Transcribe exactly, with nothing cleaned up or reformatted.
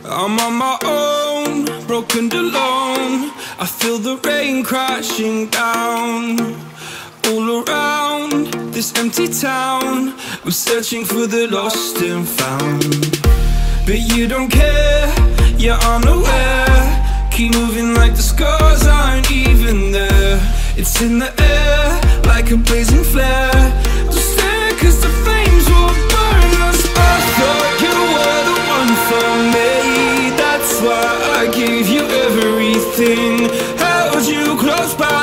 I'm on my own, broken and alone. I feel the rain crashing down all around this empty town. I'm searching for the lost and found, but you don't care, you're unaware. Keep moving like the scars aren't even there. It's in the air like a blazing flare. Don't stare cause the flames will burn us. I thought you were the one for me, that's why I gave you everything. Held you close by